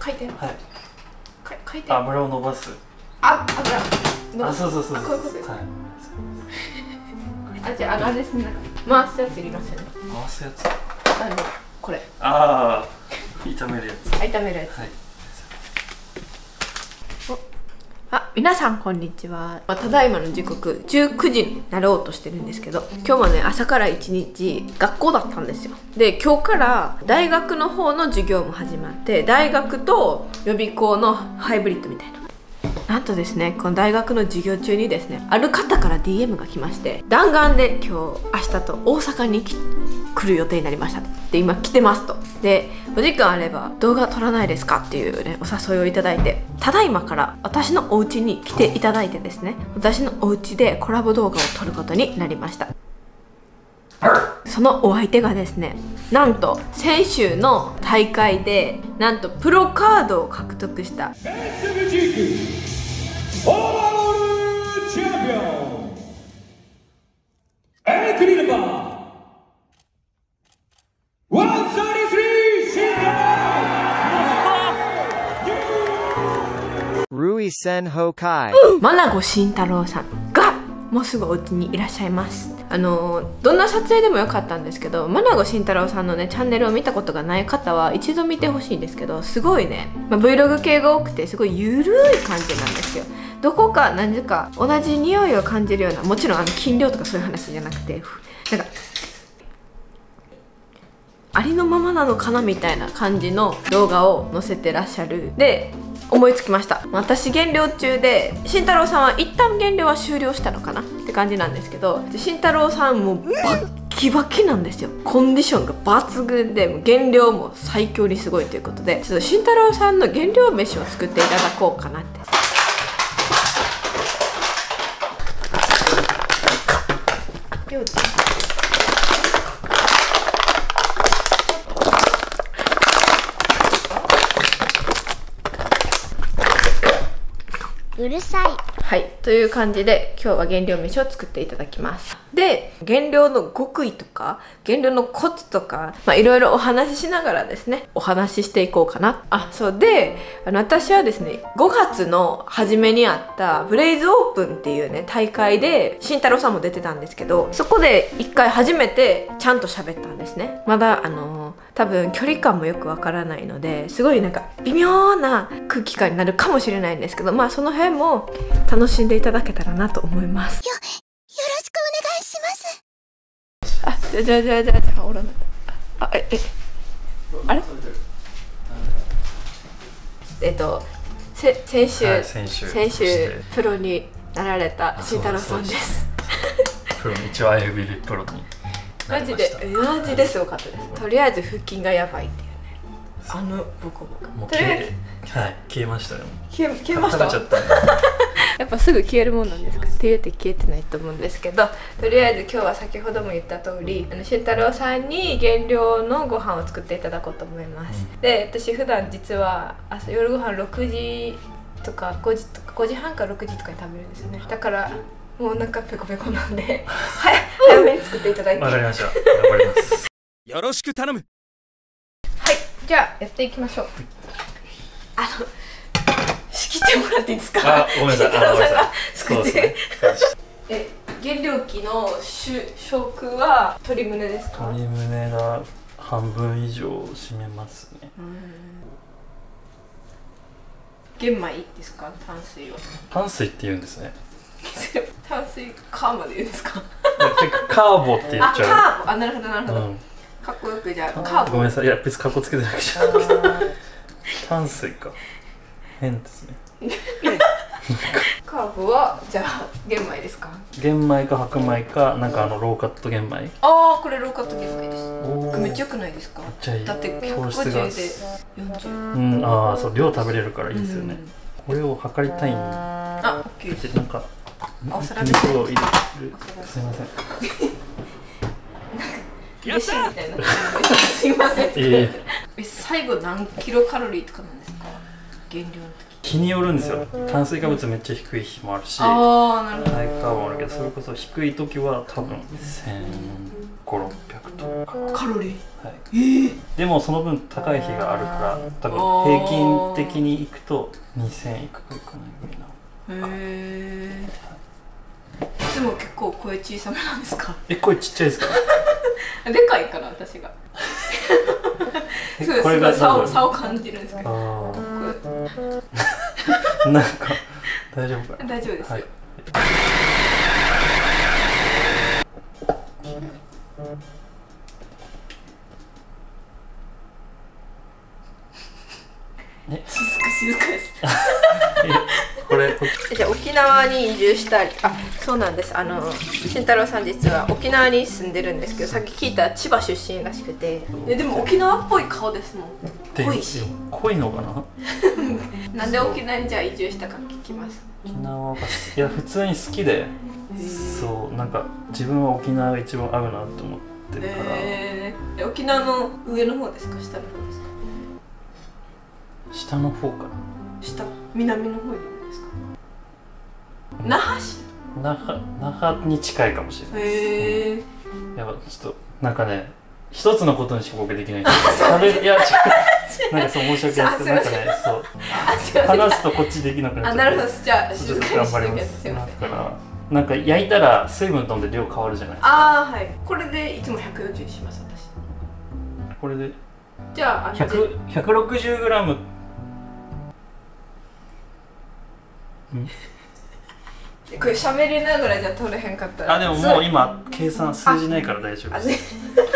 回転。 はい。 回転。 油を伸ばす。 油。 そうそうそう。 こういうことです。 はい。 じゃああれですね。回すやついりますよね。 回すやつ。 これ。 炒めるやつ。 炒めるやつ。 はい。 皆さんこんにちは。ただいまの時刻19時になろうとしてるんですけど、今日はね朝から一日学校だったんですよ。で今日から大学の方の授業も始まって、大学と予備校のハイブリッドみたいな。なんとですね、この大学の授業中にですね、ある方から DM が来まして、弾丸で今日明日と大阪に来る予定になりましたで、今来てますと。でお時間あれば動画撮らないですかっていうねお誘いをいただいて、ただいまから私のお家に来ていただいてですね、私のお家でコラボ動画を撮ることになりました。そのお相手がですね、なんと先週の大会でなんとプロカードを獲得したオーバーオールチャンピオンエントリーナンバー133 ルイセンホカイマナゴ慎太郎さんがもうすぐお家にいらっしゃいます。どんな撮影でもよかったんですけど、マナゴ慎太郎さんのねチャンネルを見たことがない方は一度見てほしいんですけど、すごいね、Vlog 系が多くてすごいゆるい感じなんですよ。どこか何時か同じ匂いを感じるような、もちろん斤量とかそういう話じゃなくて、なんかありのままなのかなみたいな感じの動画を載せてらっしゃる。で思いつきました。私減量中で、慎太郎さんは一旦減量は終了したのかなって感じなんですけど、慎太郎さんもバッキバキなんですよ。コンディションが抜群で、もう減量も最強にすごいということで、ちょっと慎太郎さんの減量飯を作っていただこうかなって。りょうちゃんうるさい。 はい、という感じで今日は減量飯を作っていただきます。で減量の極意とか減量のコツとか、いろいろお話ししながらですね、お話ししていこうかな。そうで、私はですね5月の初めにあったブレイズオープンっていうね大会で慎太郎さんも出てたんですけど、そこで1回初めてちゃんと喋ったんですね。まだ多分距離感もよくわからないので、すごいなんか微妙な空気感になるかもしれないんですけど、その辺も楽しんでいただけたらなと思います。 よろしくお願いします。 じゃあおらない。あれ先週プロになられた慎太郎さんです。 プロ一応 IFBB プロになりました。 マジですごかったです。とりあえず腹筋がやばいっていうね、ボコボコとりあえず消えましたよ。 消えました。 食べちゃったね。 やっぱすぐ消えるもんなんですかって言うて消えてないと思うんですけど、とりあえず今日は先ほども言った通り慎太郎さんに減量のご飯を作っていただこうと思います。で私普段実は夜ご飯6時とか5時とか5時半から6時とかに食べるんですよね。だからもうお腹ペコペコなんで早めに作っていただいて。 わかりました。頑張ります。 よろしく頼む。 はい、じゃあやっていきましょう。仕切ってもらっていいですか。 ごめんなさい。 慎太郎さんが作って。 そうですね。 減量期の食は鶏胸ですか。 鶏胸が半分以上占めますね。 玄米ですか。淡水は淡水って言うんですね。 淡水カーボで言うんですか。 カーボって言っちゃう。 カーボ、なるほどなるほど、かっこよく。じゃあカーボ。 ごめんなさい。いや別にかっこつけてなくちゃなくて淡水か変ですね。 カーボはじゃあ玄米ですか。 玄米か白米か、なんかローカット玄米。 これローカット玄米です。めっちゃ良くないですか。だって150で40。 そう量食べれるからいいですよね。これを測りたいんで。 オッケーです。 なんか肉を入れる。すいません。 やったみたいな。すいません。最後何キロカロリーとかなんですか。減量の時。 日によるんですよ。炭水化物めっちゃ低い日もあるし、 ああなるほど。 ハイカーボもあるけど、それこそ低い時は多分1500、600とか。 カロリー。 はい、でもその分高い日があるから多分平均的にいくと2000いくかいかないぐらいな。 へえ。いつも結構声小さめなんですか？ 声ちっちゃいですか？ でかいから私が。すごい差を感じるんですけど。 なんか大丈夫かな？ 大丈夫ですよ。 はい。 静かです。 これじゃあ沖縄に移住したり、そうなんです。慎太郎さん実は沖縄に住んでるんですけど、さっき聞いた千葉出身らしくて、でも沖縄っぽい顔ですもん。濃いし。 濃いのかな？ なんで沖縄にじゃあ移住したか聞きます。 沖縄がいや普通に好きで、そうなんか自分は沖縄が一番合うなと思ってるから。 沖縄の上の方ですか、下の方ですか？ 下の方かな。 下、南の方にいるんですか？那覇市。 那覇に近いかもしれないです。やっぱちょっとなんかね、一つのことにしか僕できないんですよ。いや違う。なんかそう申し訳ないですけど、なんかね、そう話すとこっちできなくなっちゃって。 なるほど。じゃあちょっと頑張ります。だからなんか焼いたら水分飛んで量変わるじゃないですか。 はい。これでいつも140します私。 これでじゃあ 160グラム。 これ喋りながらじゃ取れへんかったら。 でももう今計算数字ないから大丈夫です。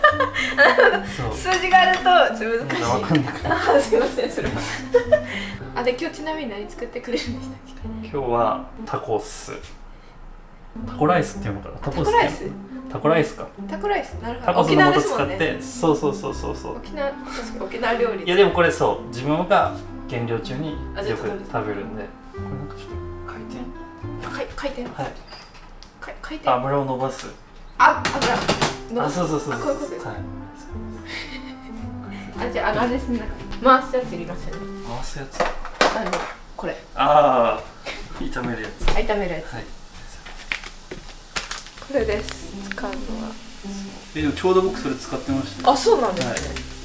数字があると難しい。 分かんないから。 すいませんそれは。で今日ちなみに何作ってくれるんでしたっけ？ 今日はタコス。タコライスっていうのかな。タコライス。 タコライスか。 タコライス。なるほど。 タコスの素使って、そう。 沖縄、確かに沖縄料理。 いやでもこれそう自分が減量中によく食べるんで、これなんかちょっと回転。 はい。 回転。 油を伸ばす。 油。 そう。 こういうことです。 はい。 じゃああれですね。回すやついりますよね。 回すやつ。 これ。 炒めるやつ。 炒めるやつ。 はい。 これです。使うのは。 でもちょうど僕それ使ってました。 そうなんですね。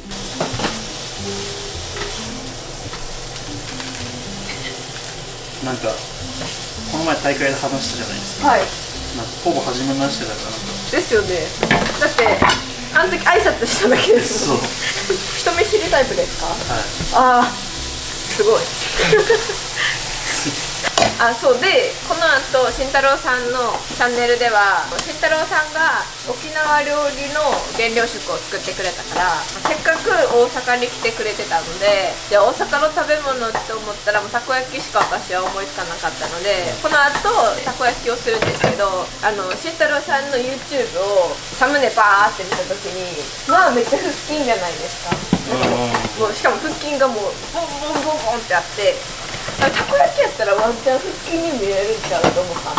なんかこの前大会で話したじゃないですか。 はい。 なんかほぼ初めましてだからなんか。 ですよね。だってあの時挨拶しただけですもん。人見知りタイプですか？はい。すごい。そうで、この後慎太郎さんのチャンネルでは慎太郎さんが沖縄料理の原料食を作ってくれたから、せっかく大阪に来てくれてたので、じゃあ大阪の食べ物って思ったらもうたこ焼きしか私は思いつかなかったので、この後たこ焼きをするんですけど、慎太郎さんの YouTube をサムネバーって見た時にめっちゃ腹筋じゃないですか。もうしかも腹筋がもうボンボンボンボンってあって、たこ焼きやったらワンチャン腹筋に見えるんちゃうと思ったん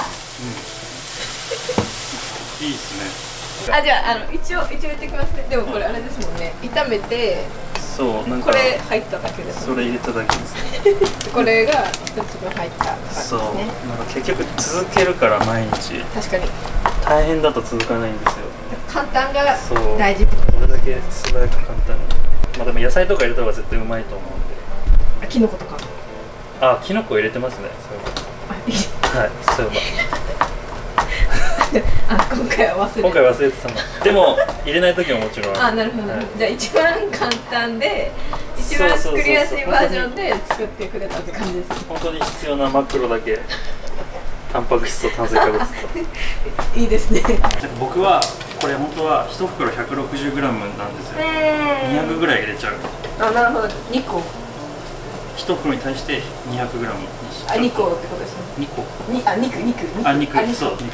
で。 いいですね。 じゃあ一応言ってきますね。でもこれあれですもんね。炒めて、 そうなんかこれ入っただけです。 それ入れただけですね。 これが一粒入った感じですね。 そう。なんか結局続けるから毎日。 確かに。 大変だと続かないんですよ。 簡単がそう大事。 これだけ素早く簡単に。でも野菜とか入れた方が絶対うまいと思うんで。 キノコとか。 キノコ入れてますね。はい、そういえば。 今回は今回忘れてたの。でも入れない時ももちろん。 なるほど。じゃあ一番簡単で一番作りやすいバージョンで作ってくれたって感じです。 本当に必要なマクロだけ。タンパク質と炭水化物と。 いいですね。 僕はこれ本当は1袋 160g なんですよ。200ぐらい入れちゃう。 なるほど。2個。 1袋に対して 200g にしちゃう。 2個ってことですね。 2個。 肉。 そう、肉。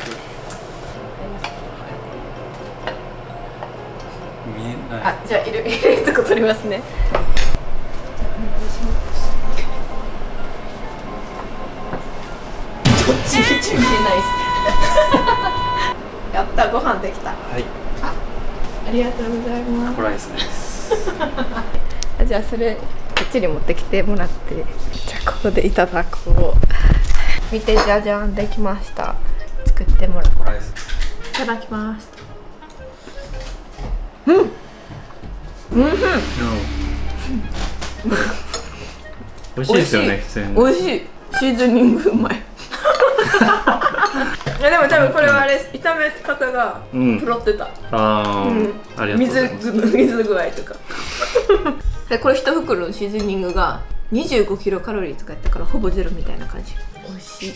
見えない。 じゃあ入れるとこ取りますね。どっちみち見えないです。やった、ご飯できた。 はい。 ありがとうございます。 タコライスです。 じゃあそれこっちに持ってきてもらって。 ここでいただこう。見て、じゃじゃん、できました。作ってもらう。いただきます。うん。 美味しいですよね、普通に。 美味しい。シーズニングうまい。いやでも多分これはあれ炒め方がプロってた。 ありがとうございます。 水具合とか。でこれ1袋のシーズニングが25キロカロリーとかやったからほぼゼロみたいな感じ。美味しい。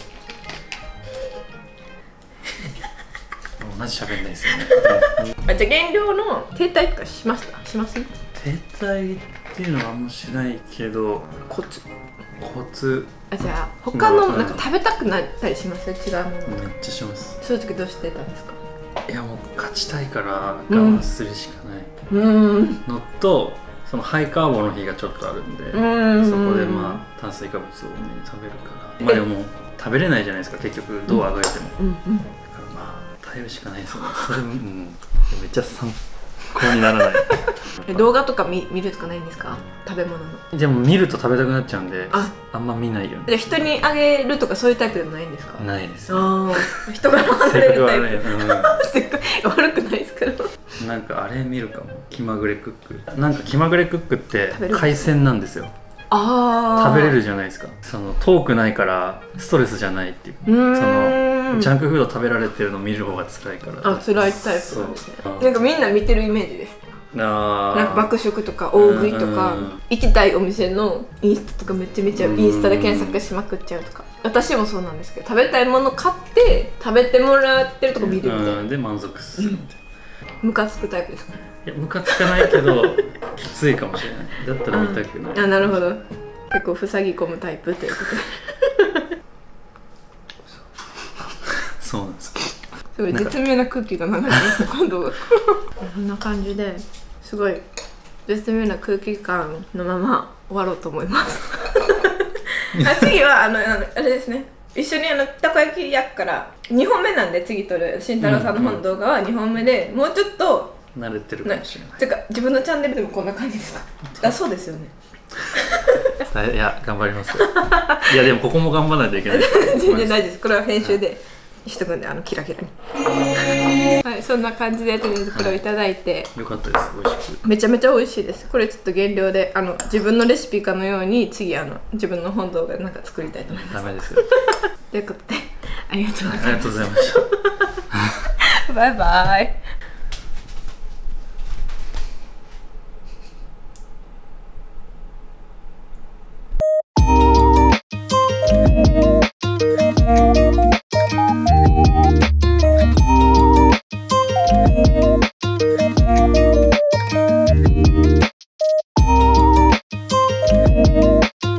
同じ喋んないですよね。 じゃあ減量の停滞とかしました？します？ 停滞っていうのはあんましないけど、コツじゃあ他のなんか食べたくなったりします？違うもの。 めっちゃします。 そういう時どうしてたんですか？ いやもう勝ちたいから我慢するしかないのと、そのハイカーボの日がちょっとあるんで、そこでまあ炭水化物を多めに食べるから、まあでも食べれないじゃないですか、結局どうあがいても。だからまあ耐えるしかないですよね。それめっちゃ参考にならない。 動画とか見るとかないんですか？食べ物の。 でも見ると食べたくなっちゃうんで、あんま見ないように。 じゃあ人にあげるとかそういうタイプでもないんですか？ ないです。 人から離れるタイプ。 性悪くないですけど。 なんかあれ見るかも。気まぐれクック。なんか気まぐれクックって海鮮なんですよ。食べれるじゃないですか。その遠くないからストレスじゃないっていう。そのジャンクフード食べられてるの見る方が辛いから。 辛いタイプなんですね。なんかみんな見てるイメージです。なんか爆食とか大食いとか行きたいお店のインスタとかめちゃめちゃインスタで検索しまくっちゃうとか。私もそうなんですけど、食べたいもの買って食べてもらってるとこ見るみたいな。 で満足するみたいな。 ムカつくタイプですか？ いやムカつかないけどきついかもしれない。だったら見たくない。 なるほど。結構塞ぎ込むタイプということで。 そうなんですか。 すごい絶妙な空気が流れてます今度。こんな感じですごい絶妙な空気感のまま終わろうと思います。次はあれですね。一緒にたこ焼き焼くから2本目なんで、次撮る慎太郎さんの本の動画は2本目で、もうちょっと慣れてるかもしれない。 てか自分のチャンネルでもこんな感じですか？そうですよね。 いや頑張ります。いやでもここも頑張らないといけない。 全然大丈夫です。これは編集でしとくんで、キラキラに。はい、そんな感じでとりあえずこれをいただいて、 よかったです。美味しく。 めちゃめちゃ美味しいです。これちょっと減量で自分のレシピかのように次自分の本動画なんか作りたいと思います。 ダメですよ。 ということでありがとうございます。 ありがとうございました。 バイバイ。